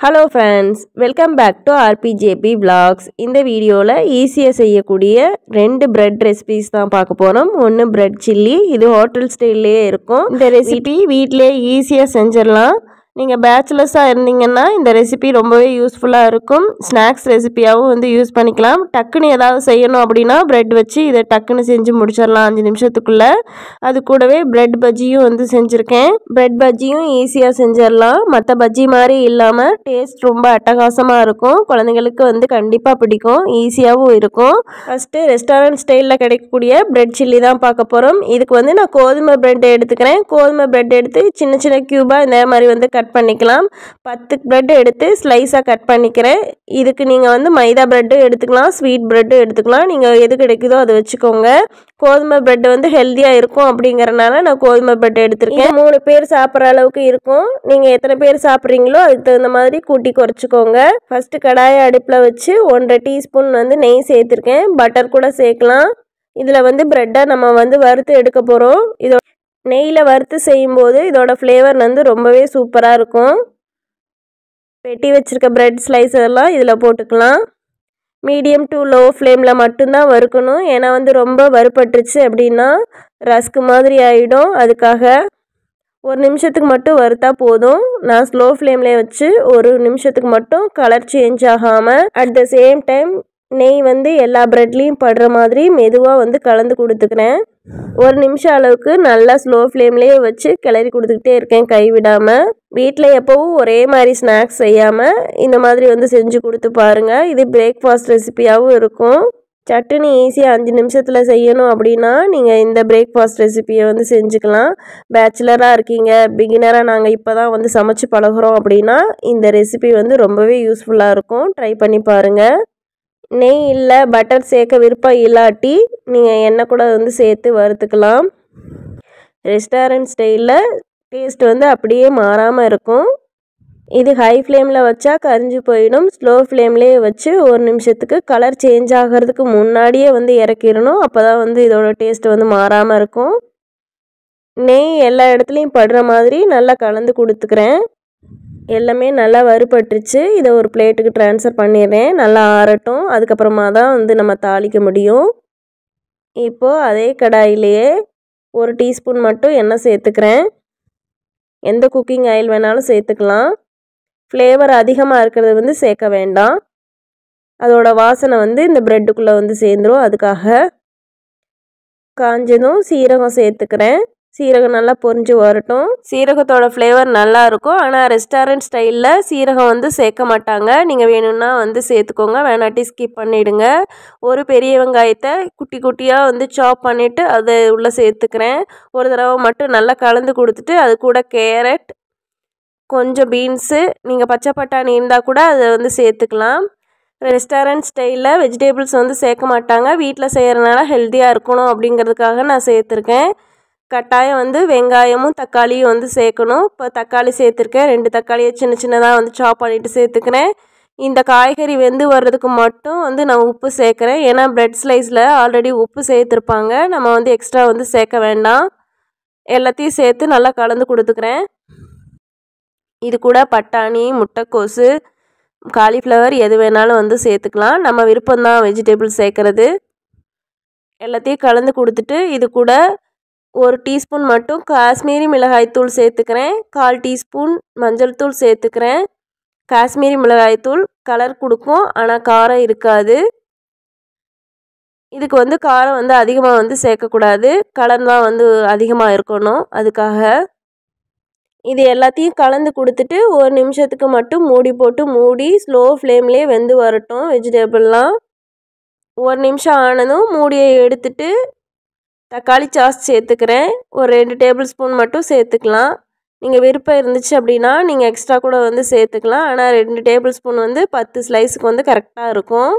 Hello friends, welcome back to RPJP Vlogs. இந்த வீடியோல ஈஸியா செய்யக்கூடிய ரெண்டு பிரெட் ரெசிபீஸ் தான் பார்க்க போறோம். ஒன்னு பிரெட் சில்லி, இது ஹோட்டல் ஸ்டைல்லயே இருக்கும். இந்த ரெசிபி வீட்லயே ஈஸியா செஞ்சிரலாம். நீங்க பேச்சுலர்ஸா இருந்தீங்கன்னா இந்த ரெசிபி ரொம்பவே யூஸ்ஃபுல்லா இருக்கும். ஸ்நாக்ஸ் ரெசிபியாவும் வந்து யூஸ் பண்ணிக்கலாம். டக்குன்னு ஏதாவது செய்யணும் அப்படின்னா பிரெட் வச்சு இதை டக்குன்னு செஞ்சு முடிச்சிடலாம் 5 நிமிஷத்துக்குள்ள. அது கூடவே பிரெட் பஜ்ஜியும் வந்து செஞ்சுருக்கேன். பிரெட் பஜ்ஜியும் ஈஸியாக செஞ்சிடலாம். மற்ற பஜ்ஜி மாதிரி இல்லாமல் டேஸ்ட் ரொம்ப அட்டகாசமாக இருக்கும். குழந்தைங்களுக்கு வந்து கண்டிப்பாக பிடிக்கும், ஈஸியாகவும் இருக்கும். ஃபஸ்ட்டு ரெஸ்டாரண்ட் ஸ்டைலில் கிடைக்கக்கூடிய பிரெட் சில்லி தான் பார்க்க போகிறோம். இதுக்கு வந்து நான் கோதுமை பிரெட் எடுத்துக்கிறேன். கோதுமை பிரெட் எடுத்து சின்ன சின்ன க்யூபாக இந்த மாதிரி வந்து கட் பண்ணிக்கலாம். 10 பிரெட் எடுத்து ஸ்லைஸாக கட் பண்ணிக்கிறேன். இதுக்கு நீங்கள் வந்து மைதா பிரெட்டு எடுத்துக்கலாம், ஸ்வீட் பிரெட்டு எடுத்துக்கலாம். நீங்கள் எது கிடைக்குதோ அதை வச்சுக்கோங்க. கோதுமை பிரெட் வந்து ஹெல்த்தியாக இருக்கும் அப்படிங்கிறனால நான் கோதுமை பிரெட் எடுத்துருக்கேன். 3 பேர் சாப்பிட்ற அளவுக்கு இருக்கும். நீங்கள் எத்தனை பேர் சாப்பிட்றீங்களோ அதுக்கு தகுந்த மாதிரி கூட்டி குறைச்சிக்கோங்க. ஃபஸ்ட்டு கடாயை அடுப்பில் வச்சு 1.5 டீஸ்பூன் வந்து நெய் சேர்த்துருக்கேன். பட்டர் கூட சேர்க்கலாம். இதில் வந்து பிரெட்டை நம்ம வந்து வறுத்து எடுக்க போகிறோம். இதோட நெய்யில் வறுத்து செய்யும்போது இதோட ஃப்ளேவர் வந்து ரொம்பவே சூப்பராக இருக்கும். வெட்டி வச்சுருக்க பிரெட் ஸ்லைஸ் எல்லாம் இதில் போட்டுக்கலாம். மீடியம் டு லோ ஃப்ளேமில் மட்டும்தான் வறுக்கணும். ஏன்னா வந்து ரொம்ப வறுபட்டுருச்சு அப்படின்னா ரஸ்க்கு மாதிரி ஆகிடும். அதுக்காக 1 நிமிஷத்துக்கு மட்டும் வறுத்தா போதும். நான் ஸ்லோ ஃப்ளேம்லேயே வச்சு 1 நிமிஷத்துக்கு மட்டும் கலர் சேஞ்ச் ஆகாமல் அட் த சேம் டைம் நெய் வந்து எல்லா ப்ரெட்லேயும் படுற மாதிரி மெதுவாக வந்து கலந்து கொடுத்துக்கிறேன். 1 நிமிஷம் அளவுக்கு நல்லா ஸ்லோ ஃப்ளேம்லேயே வச்சு கிளறி கொடுத்துக்கிட்டே இருக்கேன் கைவிடாமல். வீட்டில் எப்போவும் ஒரே மாதிரி ஸ்நாக்ஸ் செய்யாமல் இந்த மாதிரி வந்து செஞ்சு கொடுத்து பாருங்கள். இது பிரேக்ஃபாஸ்ட் ரெசிபியாகவும் இருக்கும். சட்டுன்னு ஈஸியாக 5 நிமிஷத்தில் செய்யணும் அப்படின்னா நீங்கள் இந்த பிரேக்ஃபாஸ்ட் ரெசிபியை வந்து செஞ்சுக்கலாம். பேச்சுலராக இருக்கீங்க, பிகினராக நாங்கள் இப்போ தான் வந்து சமைச்சு பழகுறோம் அப்படின்னா இந்த ரெசிபி வந்து ரொம்பவே யூஸ்ஃபுல்லாக இருக்கும். ட்ரை பண்ணி பாருங்கள். நெய் இல்லை பட்டர் சேர்க்க விருப்பம் இல்லாட்டி நீங்கள் எண்ணெய் கூட வந்து சேர்த்து வறுத்துக்கலாம். ரெஸ்டாரண்ட் ஸ்டைலில் டேஸ்ட் வந்து அப்படியே மாறாமல் இருக்கும். இது ஹை ஃப்ளேமில் வச்சா கரிஞ்சு போயிடும். ஸ்லோ ஃப்ளேம்லேயே வச்சு 1 நிமிஷத்துக்கு கலர் சேஞ்ச் ஆகிறதுக்கு முன்னாடியே வந்து இறக்கிடணும். அப்போ தான் வந்து இதோட டேஸ்ட் வந்து மாறாமல் இருக்கும். நெய் எல்லா இடத்துலையும் படுற மாதிரி நல்லா கலந்து கொடுத்துக்கிறேன். எல்லாமே நல்லா வறுபட்டுருச்சு. இதை ஒரு பிளேட்டுக்கு ட்ரான்ஸ்ஃபர் பண்ணிடுறேன். நல்லா ஆறட்டும். அதுக்கப்புறமா தான் வந்து நம்ம தாளிக்க முடியும். இப்போது அதே கடாயிலேயே 1 டீஸ்பூன் மட்டும் எண்ணெய் சேர்த்துக்கிறேன். எந்த குக்கிங் ஆயில் வேணாலும் சேர்த்துக்கலாம். ஃப்ளேவர் அதிகமாக இருக்கிறது வந்து சேர்க்க வேண்டாம். அதோட வாசனை வந்து இந்த ப்ரெட்டுக்குள்ளே வந்து சேர்ந்துடும். அதுக்காக காஞ்சதும் சீரகம் சேர்த்துக்கிறேன். சீரகம் நல்லா பொரிஞ்சு வரட்டும். சீரகத்தோட ஃப்ளேவர் நல்லா இருக்கும். ஆனால் ரெஸ்டாரண்ட் ஸ்டைலில் சீரகம் வந்து சேர்க்க மாட்டாங்க. நீங்கள் வேணும்னா வந்து சேர்த்துக்கோங்க, வேணாட்டி ஸ்கிப் பண்ணிவிடுங்க. ஒரு பெரிய வெங்காயத்தை குட்டி குட்டியாக வந்து சாப் பண்ணிவிட்டு அதை உள்ளே சேர்த்துக்கிறேன். ஒரு தடவை மட்டும் நல்லா கலந்து கொடுத்துட்டு அது கூட கேரட், கொஞ்சம் பீன்ஸு, நீங்கள் பச்சை பட்டாணி இருந்தால் கூட அதை வந்து சேர்த்துக்கலாம். ரெஸ்டாரண்ட் ஸ்டைலில் வெஜிடபிள்ஸ் வந்து சேர்க்க மாட்டாங்க. வீட்டில் செய்கிறனால ஹெல்த்தியாக இருக்கணும் அப்படிங்கிறதுக்காக நான் சேர்த்துருக்கேன். கட்டாயம் வந்து வெங்காயமும் தக்காளியும் வந்து சேர்க்கணும். இப்போ தக்காளி சேர்த்துருக்கேன். 2 தக்காளியை சின்ன சின்னதாக வந்து சாப் பண்ணிவிட்டு சேர்த்துக்கிறேன். இந்த காய்கறி வெந்து வர்றதுக்கு மட்டும் வந்து நான் உப்பு சேர்க்குறேன். ஏன்னா பிரெட் ஸ்லைஸில் ஆல்ரெடி உப்பு சேர்த்துருப்பாங்க. நம்ம வந்து எக்ஸ்ட்ரா வந்து சேர்க்க வேண்டாம். எல்லாத்தையும் சேர்த்து நல்லா கலந்து கொடுத்துக்கிறேன். இது கூட பட்டாணி, முட்டைக்கோசு, காலிஃப்ளவர் எது வேணாலும் வந்து சேர்த்துக்கலாம். நம்ம விருப்பம்தான் வெஜிடபிள்ஸ் சேர்க்குறது. எல்லாத்தையும் கலந்து கொடுத்துட்டு இது கூட 1 டீஸ்பூன் மட்டும் காஷ்மீரி மிளகாய்த்தூள் சேர்த்துக்கிறேன். 1/4 டீஸ்பூன் மஞ்சள் தூள் சேர்த்துக்கிறேன். காஷ்மீரி மிளகாய்த்தூள் கலர் கொடுக்கும், ஆனால் காரம் இருக்காது. இதுக்கு வந்து காரம் வந்து அதிகமாக வந்து சேர்க்கக்கூடாது. கலர் தான் வந்து அதிகமாக இருக்கணும். அதுக்காக இது எல்லாத்தையும் கலந்து கொடுத்துட்டு 1 நிமிஷத்துக்கு மட்டும் மூடி போட்டு மூடி ஸ்லோ ஃப்ளேம்லேயே வெந்து வரட்டும். வெஜிடபிள்லாம் 1 நிமிஷம் ஆனதும் மூடியை எடுத்துட்டு தக்காளி சாஸ் சேர்த்துக்கிறேன். ஒரு 2 டேபிள் ஸ்பூன் மட்டும் சேர்த்துக்கலாம். நீங்கள் விருப்பம் இருந்துச்சு அப்படின்னா நீங்கள் எக்ஸ்ட்ரா கூட வந்து சேர்த்துக்கலாம். ஆனால் 2 டேபிள் ஸ்பூன் வந்து 10 ஸ்லைஸுக்கு வந்து கரெக்டாக இருக்கும்.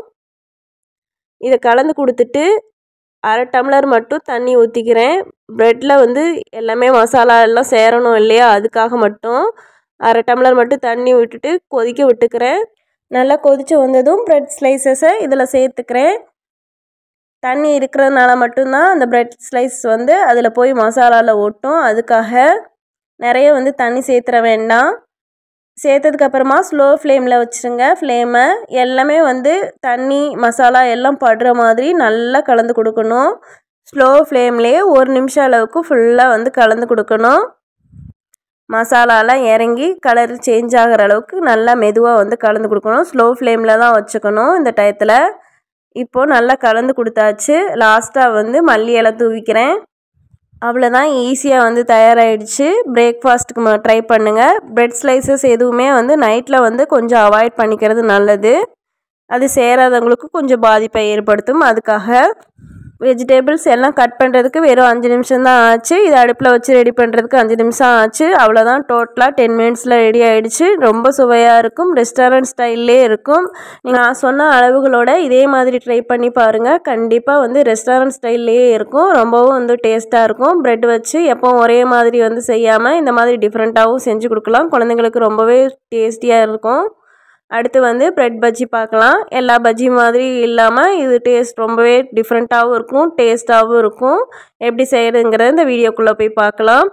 இதை கலந்து கொடுத்துட்டு 1/2 டம்ளர் மட்டும் தண்ணி ஊற்றிக்கிறேன். ப்ரெட்டில் வந்து எல்லாமே மசாலா எல்லாம் சேரணும் இல்லையா, அதுக்காக மட்டும் 1/2 டம்ளர் மட்டும் தண்ணி விட்டுட்டு கொதிக்க விட்டுக்கிறேன். நல்லா கொதித்து வந்ததும் ப்ரெட் ஸ்லைசஸை இதில் சேர்த்துக்கிறேன். தண்ணி இருக்கிறதுனால மட்டும்தான் அந்த ப்ரெட் ஸ்லைஸ் வந்து அதில் போய் மசாலாவில் ஒட்டும். அதுக்காக நிறைய வந்து தண்ணி சேர்த்துற வேண்டாம். சேர்த்ததுக்கப்புறமா ஸ்லோ ஃப்ளேமில் வச்சுருங்க ஃப்ளேமை. எல்லாமே வந்து தண்ணி மசாலா எல்லாம் படுற மாதிரி நல்லா கலந்து கொடுக்கணும். ஸ்லோ ஃப்ளேம்லேயே 1 நிமிஷம் அளவுக்கு ஃபுல்லாக வந்து கலந்து கொடுக்கணும். மசாலாலாம் இறங்கி கலர் சேஞ்ச் ஆகிற அளவுக்கு நல்லா மெதுவாக வந்து கலந்து கொடுக்கணும். ஸ்லோ ஃப்ளேமில் தான் வச்சுக்கணும் இந்த டயத்தில். இப்போது நல்லா கலந்து கொடுத்தாச்சு. லாஸ்ட்டாக வந்து மல்லி இலை தூவிக்கிறேன். அவ்வளோதான், ஈஸியாக வந்து தயாராகிடுச்சு. பிரேக்ஃபாஸ்ட்டுக்கு ட்ரை பண்ணுங்கள். ப்ரெட் ஸ்லைசஸ் எதுவுமே வந்து நைட்டில் வந்து கொஞ்சம் அவாய்ட் பண்ணிக்கிறது நல்லது. அது சேராதவங்களுக்கு கொஞ்சம் பாதிப்பை ஏற்படுத்தும். அதுக்காக வெஜிடபிள்ஸ் எல்லாம் கட் பண்ணுறதுக்கு வெறும் 5 நிமிஷம் தான் ஆச்சு. இது அடுப்பில் வச்சு ரெடி பண்ணுறதுக்கு 5 நிமிஷம் ஆச்சு. அவ்வளோதான், டோட்டலாக 10 மினிட்ஸில் ரெடி ஆகிடுச்சு. ரொம்ப சுவையாக இருக்கும். ரெஸ்டாரண்ட் ஸ்டைல்லே இருக்கும். நான் சொன்ன அளவுகளோட இதே மாதிரி ட்ரை பண்ணி பாருங்கள். கண்டிப்பாக வந்து ரெஸ்டாரண்ட் ஸ்டைல்லையே இருக்கும். ரொம்பவும் வந்து டேஸ்ட்டாக இருக்கும். ப்ரெட் வச்சு எப்போவும் ஒரே மாதிரி வந்து செய்யாமல் இந்த மாதிரி டிஃப்ரெண்ட்டாகவும் செஞ்சு கொடுக்கலாம். குழந்தைங்களுக்கு ரொம்பவே டேஸ்டியாக இருக்கும். அடுத்து வந்து ப்ரெட் பஜ்ஜி பார்க்கலாம். எல்லா பஜ்ஜி மாதிரி இல்லாமல் இது டேஸ்ட் ரொம்பவே டிஃப்ரெண்ட்டாகவும் இருக்கும், டேஸ்ட்டாகவும் இருக்கும். எப்படி செய்கிறதுங்கிறத இந்த வீடியோக்குள்ளே போய் பார்க்கலாம்.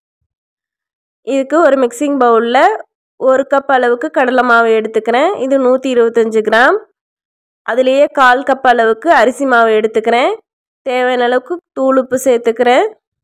இதுக்கு ஒரு மிக்சிங் பவுலில் 1 கப் அளவுக்கு கடலை மாவு எடுத்துக்கிறேன். இது 125 கிராம். அதுலேயே 1/4 கப் அளவுக்கு அரிசி மாவு எடுத்துக்கிறேன். தேவையான அளவுக்கு தூள் உப்பு சேர்த்துக்கிறேன்.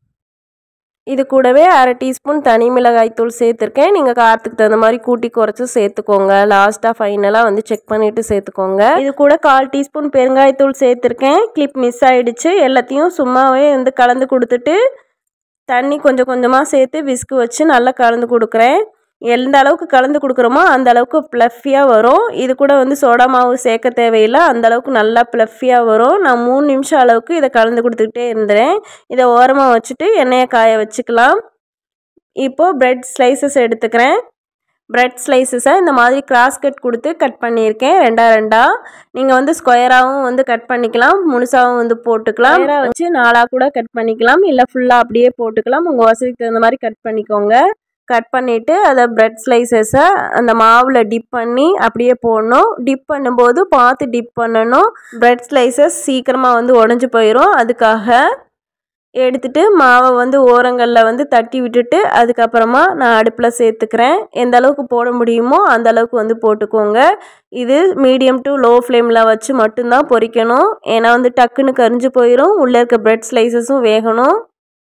இது கூடவே 1/2 டீஸ்பூன் தனி மிளகாய் தூள் சேர்த்துருக்கேன். நீங்கள் காரத்துக்கு தகுந்த மாதிரி கூட்டி குறைச்சி சேர்த்துக்கோங்க. லாஸ்ட்டாக ஃபைனலாக வந்து செக் பண்ணிவிட்டு சேர்த்துக்கோங்க. இது கூட 1/4 டீஸ்பூன் பெருங்காயத்தூள் சேர்த்துருக்கேன். கிளிப் மிஸ் ஆகிடுச்சு. எல்லாத்தையும் சும்மாவே வந்து கலந்து கொடுத்துட்டு தண்ணி கொஞ்சம் கொஞ்சமாக சேர்த்து விஸ்கு வச்சு நல்லா கலந்து கொடுக்குறேன். எந்த அளவுக்கு கலந்து கொடுக்குறோமோ அந்த அளவுக்கு ப்ளஃபியாக வரும். இது கூட வந்து சோடா மாவு சேர்க்க தேவையில்லை. அந்த அளவுக்கு நல்லா ப்ளஃபியாக வரும். நான் 3 நிமிஷம் அளவுக்கு இதை கலந்து கொடுத்துக்கிட்டே இருந்தேன். இதை ஓரமாக வச்சுட்டு எண்ணெயை காய வச்சுக்கலாம். இப்போது ப்ரெட் ஸ்லைசஸ் எடுத்துக்கிறேன். ப்ரெட் ஸ்லைசஸை இந்த மாதிரி கிராஸ் கட் கொடுத்து கட் பண்ணியிருக்கேன் 2 நீங்கள் வந்து ஸ்கொயராகவும் வந்து கட் பண்ணிக்கலாம், முழுசாகவும் வந்து போட்டுக்கலாம். ஸ்கொயராக வச்சு 4 கூட கட் பண்ணிக்கலாம், இல்லை ஃபுல்லாக அப்படியே போட்டுக்கலாம். உங்கள் வசதிக்கு தகுந்த மாதிரி கட் பண்ணிக்கோங்க. கட் பண்ணிவிட்டு அதை ப்ரெட் ஸ்லைசஸை அந்த மாவில் டிப் பண்ணி அப்படியே போடணும். டிப் பண்ணும்போது பார்த்து டிப் பண்ணணும். ப்ரெட் ஸ்லைசஸ் சீக்கிரமாக வந்து உடஞ்சி போயிடும். அதுக்காக எடுத்துகிட்டு மாவை வந்து ஓரங்களில் வந்து தட்டி விட்டுட்டு அதுக்கப்புறமா நான் அடுப்பில் சேர்த்துக்கிறேன். எந்த அளவுக்கு போட முடியுமோ அந்த அளவுக்கு வந்து போட்டுக்கோங்க. இது மீடியம் டு லோ ஃப்ளேமில் வச்சு மட்டும்தான் பொரிக்கணும். ஏன்னா வந்து டக்குன்னு கரிஞ்சு போயிடும். உள்ளே இருக்க ப்ரெட் ஸ்லைசஸும் வேகணும்.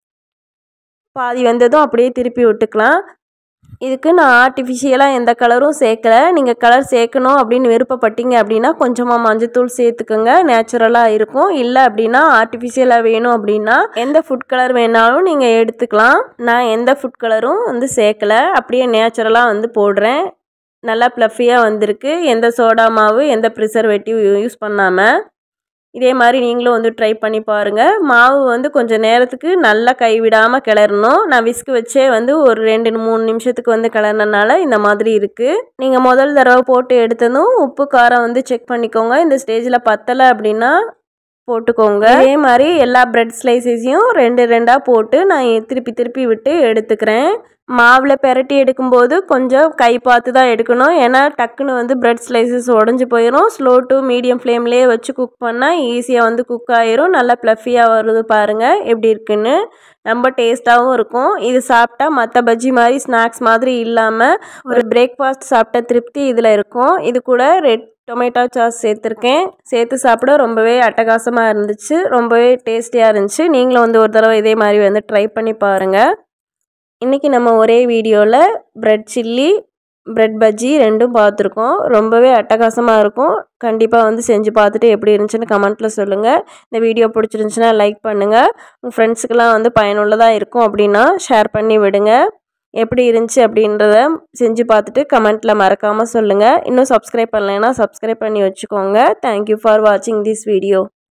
பாதி வந்ததும் அப்படியே திருப்பி விட்டுக்கலாம். இதுக்கு நான் ஆர்டிஃபிஷியலாக எந்த கலரும் சேர்க்கலை. நீங்கள் கலர் சேர்க்கணும் அப்படின்னு விருப்பப்பட்டீங்க அப்படின்னா கொஞ்சமாக மஞ்சத்தூள் சேர்த்துக்கோங்க, நேச்சுரலாக இருக்கும். இல்லை அப்படின்னா ஆர்டிஃபிஷியலாக வேணும் அப்படின்னா எந்த ஃபுட் கலர் வேணாலும் நீங்கள் எடுத்துக்கலாம். நான் எந்த ஃபுட் கலரும் வந்து சேர்க்கலை, அப்படியே நேச்சுரலாக வந்து போடுறேன். நல்லா ப்ளஃபியாக வந்திருக்கு. எந்த சோடா மாவு எந்த ப்ரிசர்வேட்டிவ் யூஸ் பண்ணாமல். இதே மாதிரி நீங்களும் வந்து ட்ரை பண்ணி பாருங்கள். மாவு வந்து கொஞ்சம் நேரத்துக்கு நல்லா கைவிடாமல் கிளறணும். நான் விஸ்கு வச்சே வந்து ஒரு 2-3 நிமிஷத்துக்கு வந்து கிளறினால இந்த மாதிரி இருக்குது. நீங்கள் முதல் தடவை போட்டு எடுத்ததும் உப்பு காரம் வந்து செக் பண்ணிக்கோங்க. இந்த ஸ்டேஜில் பத்தலை அப்படின்னா போட்டுக்கோங்க. இதே மாதிரி எல்லா ப்ரெட் ஸ்லைசஸையும் 2 போட்டு நான் திருப்பி திருப்பி விட்டு எடுத்துக்கிறேன். மாவில் பெரட்டி எடுக்கும்போது கொஞ்சம் கை பார்த்து தான் எடுக்கணும். ஏன்னா டக்குன்னு வந்து ப்ரெட் ஸ்லைசஸ் உடஞ்சி போயிடும். ஸ்லோ டு மீடியம் ஃப்ளேம்லேயே வச்சு குக் பண்ணால் ஈஸியாக வந்து குக் ஆயிரும். நல்லா ப்ளஃபியாக வருது பாருங்கள் எப்படி இருக்குன்னு. ரொம்ப டேஸ்ட்டாகவும் இருக்கும். இது சாப்பிட்டா மற்ற பஜ்ஜி மாதிரி ஸ்நாக்ஸ் மாதிரி இல்லாமல் ஒரு பிரேக்ஃபாஸ்ட் சாப்பிட்ட திருப்தி இதில் இருக்கும். இது கூட ரெட் டொமேட்டோ சாஸ் சேர்த்துருக்கேன். சேர்த்து சாப்பிட ரொம்பவே அட்டகாசமாக இருந்துச்சு. ரொம்பவே டேஸ்டியாக இருந்துச்சு. நீங்களும் வந்து ஒரு தடவை இதே மாதிரி வந்து ட்ரை பண்ணி பாருங்கள். இன்றைக்கி நம்ம ஒரே வீடியோவில் ப்ரெட் சில்லி, ப்ரெட் பஜ்ஜி 2ம் பார்த்துருக்கோம். ரொம்பவே அட்டகாசமாக இருக்கும். கண்டிப்பாக வந்து செஞ்சு பார்த்துட்டு எப்படி இருந்துச்சுன்னு கமெண்ட்டில் சொல்லுங்கள். இந்த வீடியோ பிடிச்சிருந்துச்சுன்னா லைக் பண்ணுங்கள். உங்கள் ஃப்ரெண்ட்ஸுக்கெல்லாம் வந்து பயனுள்ளதாக இருக்கும் அப்படின்னா ஷேர் பண்ணி விடுங்க. எப்படி இருந்துச்சு அப்படின்றத செஞ்சு பார்த்துட்டு கமெண்ட்டில் மறக்காமல் சொல்லுங்கள். இன்னும் சப்ஸ்கிரைப் பண்ணலைன்னா சப்ஸ்கிரைப் பண்ணி வச்சுக்கோங்க. தேங்க்யூ ஃபார் வாட்சிங் திஸ் வீடியோ.